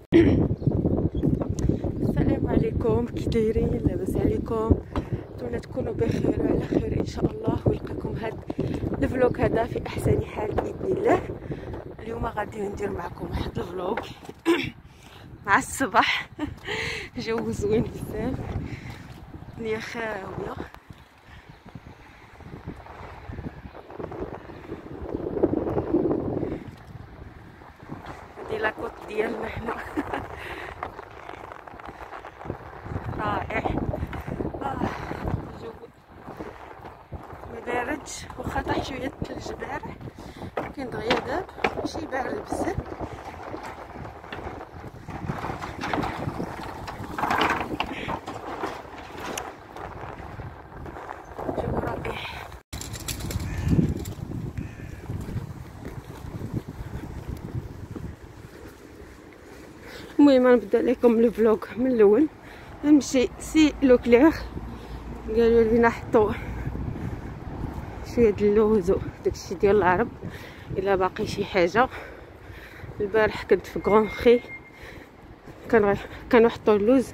السلام عليكم، كي دايرين؟ لاباس عليكم؟ نتمنى تكونوا بخير وعلى خير ان شاء الله، ولقاكم هاد الفلوق هذا في احسن حال باذن الله. اليوم غادي ندير معكم واحد الفلوق مع الصباح. جو زوين بزاف، الدنيا خاويه. هادي لاكوت ديالنا هنا. رائع. الجو ما باردش، واخا طاح شويه الثلج البارح، كاين دغيا داب ماشي بارد بزاف. جو رائع. المهم نبدا لكم الفلوق من الاول. نمشي سي لوكلير، قالوا لينا حطوا شويه د اللوز وداكشي ديال العرب الا باقي شي حاجه. البارح كنت في غونخي كانوا حطوا اللوز،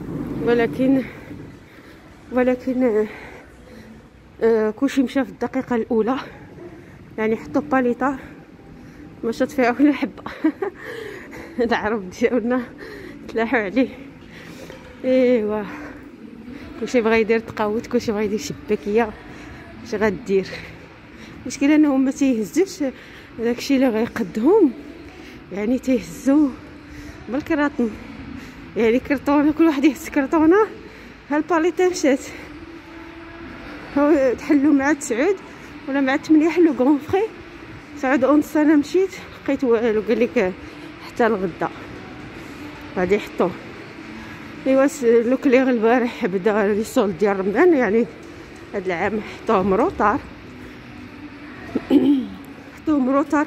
ولكن كلشي مشى في الدقيقه الاولى، يعني حطوا باليطه ما شات فيها ولا حبه. العرب ديالنا تلاحوا عليه. ايوا كلشي بغا يدير تقاوت، كلشي بغا يدير شباكيه. اش غدير؟ المشكله انهم ما تيهزوش داكشي اللي غيقدهم، يعني تيهزو بالكراطن، يعني كرتونه كل واحد يهز كرتونه. هالباليطه مشات، هو تحلوا مع 9 ولا مع 8 حلوا غونفري. 9:30 انا مشيت لقيت والو، قال لك حتى الغدا غادي يحطوه. ايوا لوكليغ البارح بدا لي سول ديال رمضان، يعني هاد العام حطوه مروطار. حطوه مروطار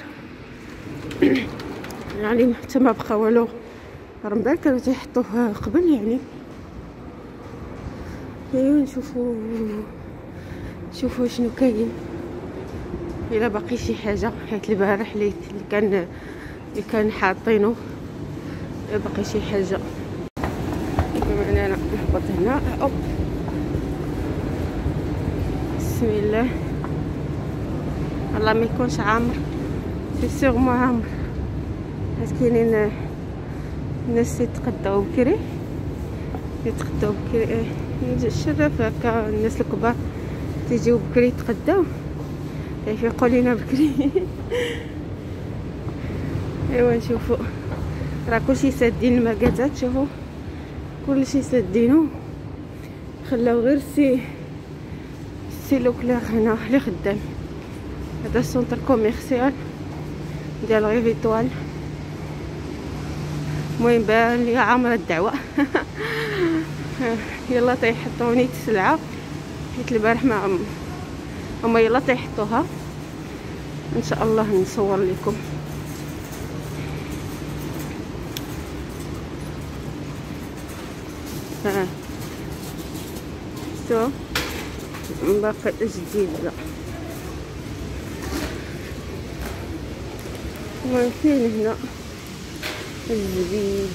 يعني حتى ما بقى والو. رمضان كانوا تيحطوه قبل يعني. ايوا نشوفوا شنو كاين، الا باقي شي حاجه، حيت البارح اللي كان حاطينه باقي شي حاجه. بما اننا نهبط هنا، اوب بسم الله. الله ما يكونش عامر، سي سيغمون عامر، حيت كاينين الناس يتقداو بكري الشرف هكا. الناس الكبار تيجيو بكري يتقداو، يفيقوا لينا بكري. ايوا نشوفوا، راه كلشي سادين المكاتات، شوفوا كلشي سادينو، خلاو غير سي لوكلير هنا اللي خدام. هذا السونتر كوميرسيال ديال غي فيتوال. المهم بان لي عامره الدعوه. يلا تيحطوني السلعه، حيت البارح ما هما يلا تيحطوها. ان شاء الله نصور لكم. شو باقي جديد. لا المهم كاين هنا الزبيب،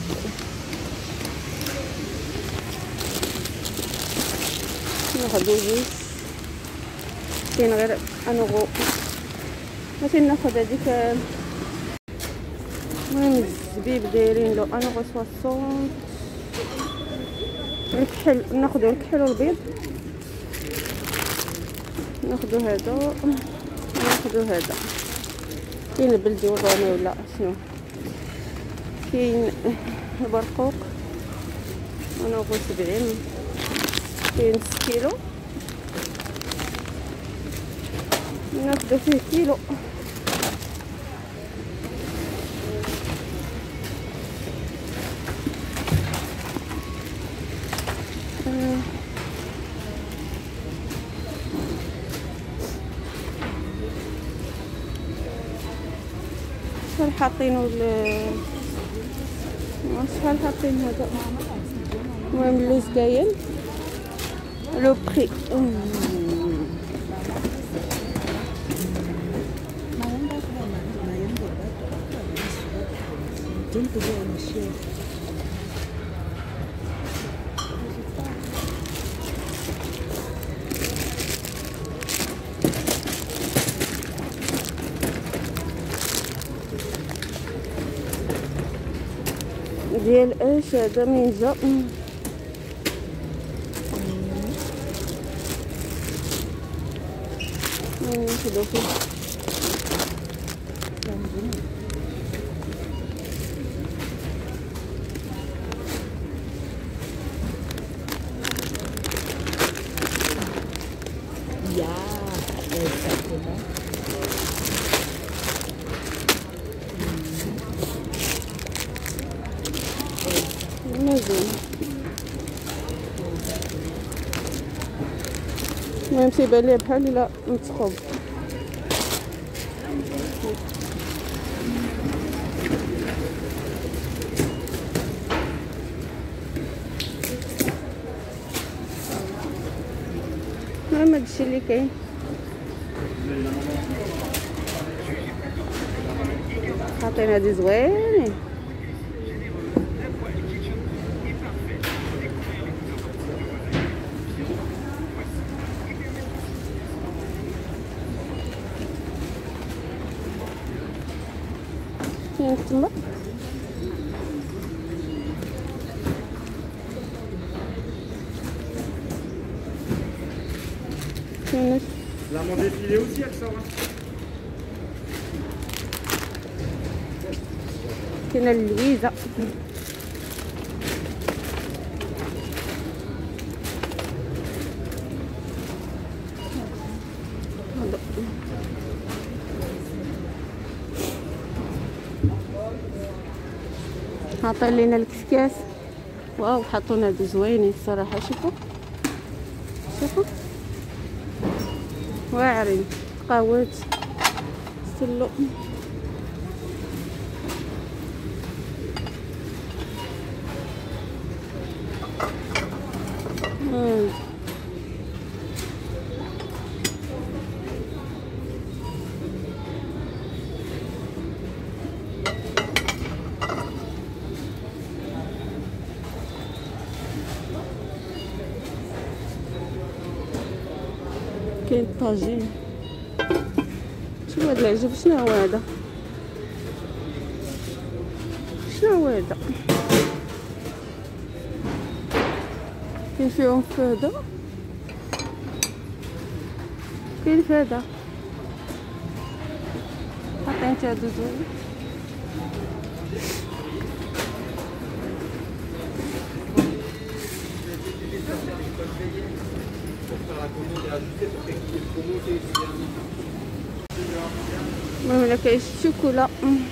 ناخدو جوج، كاين غير انغو. ممكن ناخد هذيك. المهم الزبيب دايرين له انغو 60. الكحل ناخدو الكحل والبيض، ناخدو هذا وناخدو هذا. كاين البلدي والرومي ولا شنو، كاين البرقوق انا غو 70، كاين 6 كيلو، ناخدو فيه كيلو. شحال حاطينو شحال حاطين هذا. المهم اللوز كاين لو بري. ديال اش هذا من جا ناخدو فيه مزيان. المهم تيبان ليا بحال لا متخوب. المهم هادشي اللي كاين. حاطين هادي زوينين. كاين تما كاين La mon défilé aussi, elle sort. كاين اللويزه حاطين لينا الكسكاس. واو حطونا هادو زوينين الصراحه. شوفوا شوفوا واعرين قهوات سلو. كاين طاجين. شنو هاد العجب؟ شنو هو هذا؟ شنو هو هذا؟ كاين فيهم فهده، كاين فهده حاطين هادو زوين. المهم هنا كاين الشوكولا.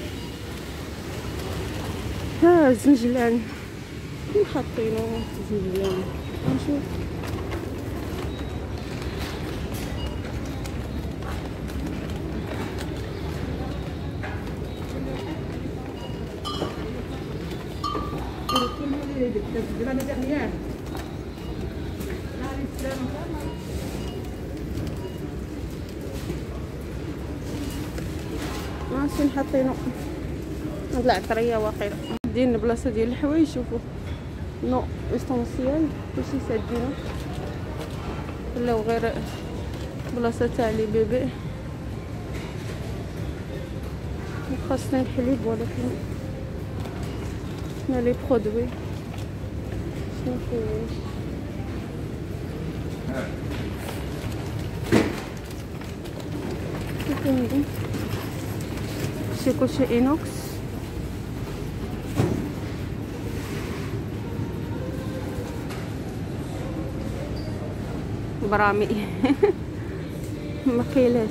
ها الزنجلان فين حاطينو؟ الزنجلان نشوف. فين حاطينو؟ هاد العطريه واقيلا دايرين بلاصه ديال الحوايج. شوفوا نو اسونسيال كلشي سادينو، ولاو غير بلاصه تاع لي بيبي خاصني الحليب. ولكن هنا لي برودوي شنو كاين؟ شوفوا هادي كلشي اينوكس. برامي مقيلاش.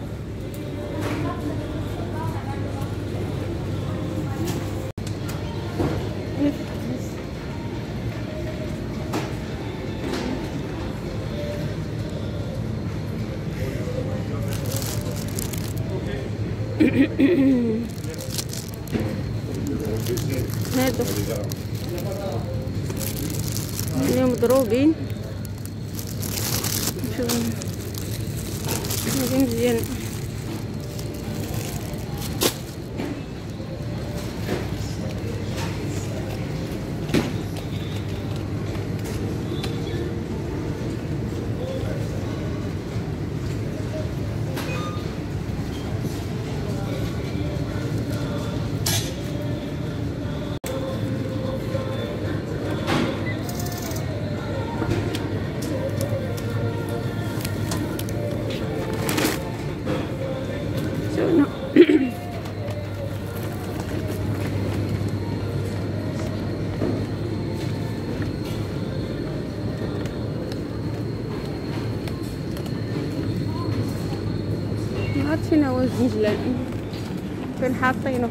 هادو اليوم مضروبين. شوفوا هادي مزيان. زنجلان فين حاطينه.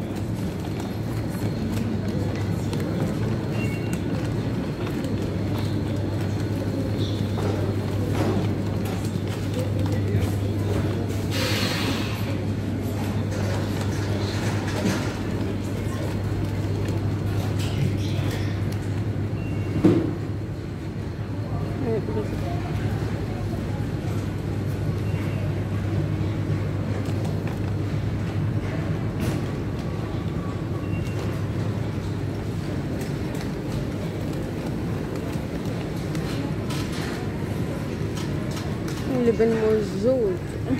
لبن موجود.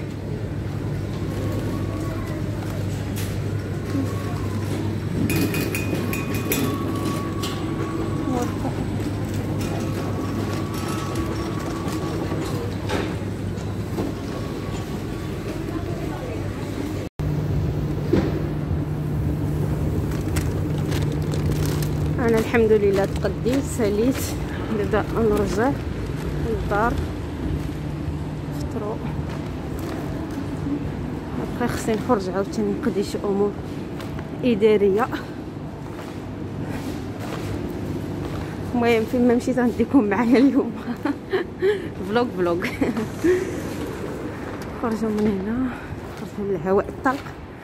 انا الحمد لله تقديت ساليت، نبدا نرجع للدار نفطرو. بقى خصني نخرج عاوتاني نقضي شي امور اداريه. المهم فين ما مشيت غنديكم معايا اليوم. فلوغ خرجوا من هنا، خرجوا للهواء الطلق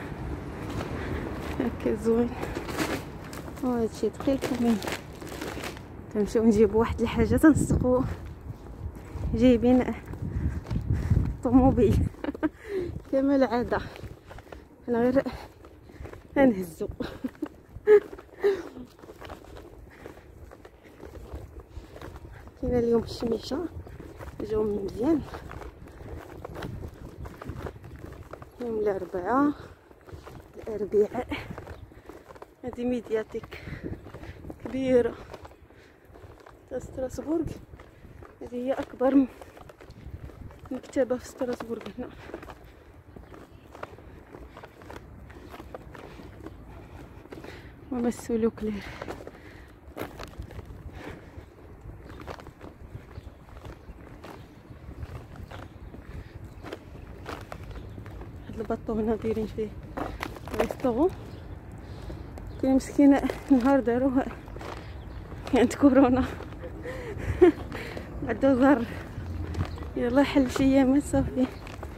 هكا زوين. وهادشي ثقيل كمان. تنمشيو نجيبو واحد الحاجه تنسقو جايبين طوموبيل كما العاده، انا غير نهزو. كاينه اليوم الشميشه جو مزيان. يوم الاربعاء هذه ميدياتيك كبيره تاع ستراسبورغ. هذه هي اكبر مكتبه في ستراسبورغ هنا. ومسولو كلير. هاد الباطو هنا دايرين فيه ريستورون. كاين مسكينه نهار داروها عند كورونا. عدو ضر يلا حل شي ايامات صافي.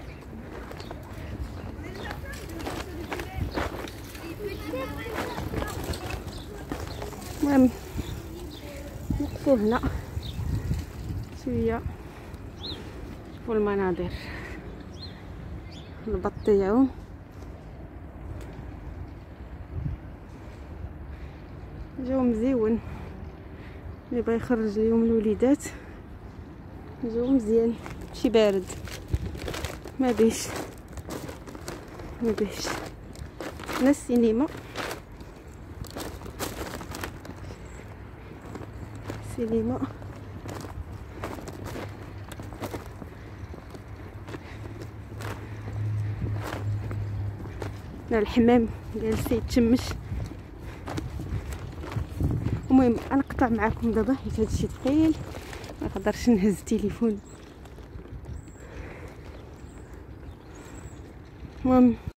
المهم نوقفو هنا شويه شوفو المناظر. البط تاعو جو مزيون، اللي بغا يخرج اليوم الوليدات جو مزيان، ماشي بارد ما بيش هنا السينما. هنا الحمام جالس يتشمش. المهم انا نقطع معكم دابا حيت هادشي ثقيل ما نقدرش نهز التليفون. المهم